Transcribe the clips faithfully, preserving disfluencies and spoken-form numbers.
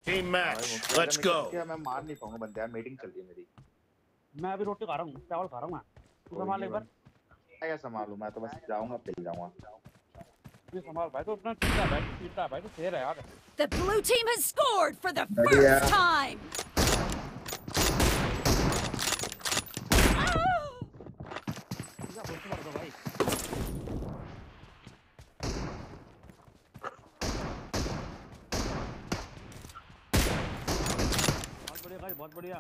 Team match. Let's go. मैं मार नहीं पाऊंगा बंदे यार मीटिंग चल रही है मेरी मैं अभी रोटी खा रहा हूँ चावल खा रहा हूँ मैं तू संभाल एक बार क्या संभालूं मैं तो बस जाऊंगा पिल जाऊंगा तू संभाल भाई तो अपना चिल्ला भाई चिल्ला भाई तो शेर है यार The blue team has scored for the first time. बहुत बढ़िया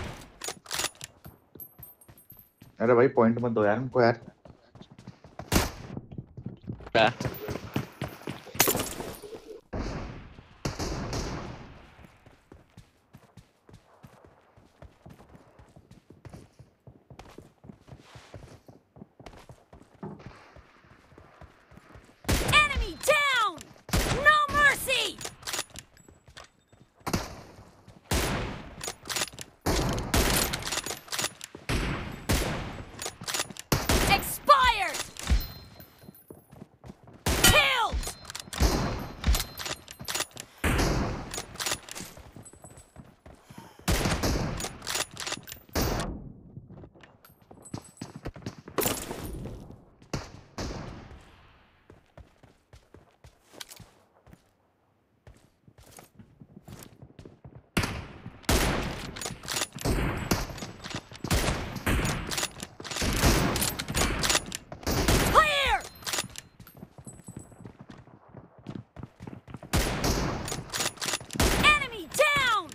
अरे भाई पॉइंट मत दो यार हमको यार क्या Enemy down. No mercy. Expired! Killed! Clear! Enemy down!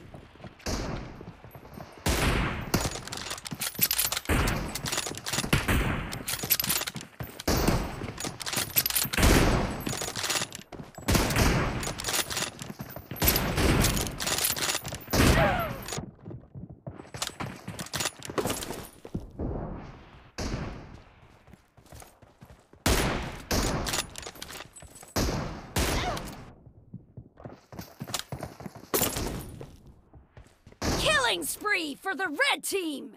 Killing spree for the red team!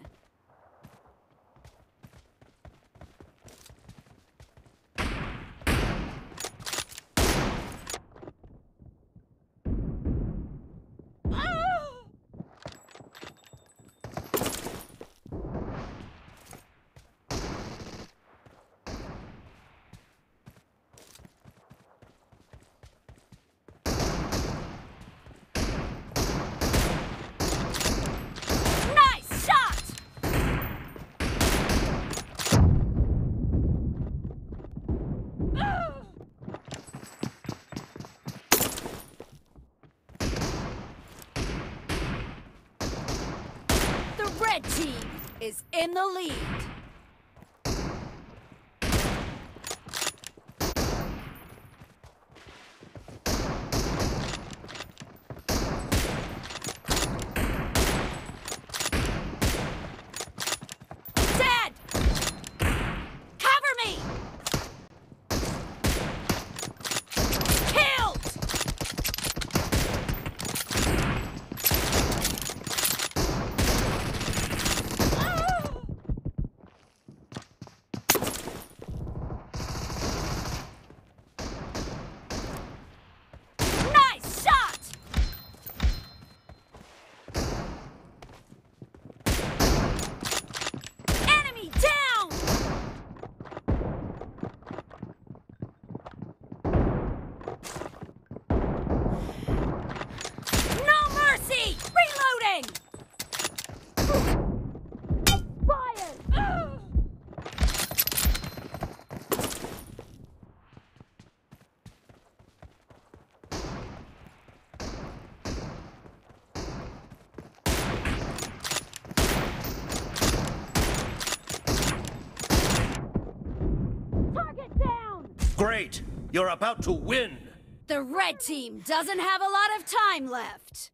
Nice shot! The red team is in the lead. Dead! Cover me! Killed! Nice shot! Enemy down! No mercy! Reloading! Expired! Target down! Great. You're about to win. The red team doesn't have a lot of time left.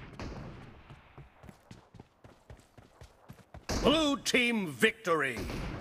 Blue team victory.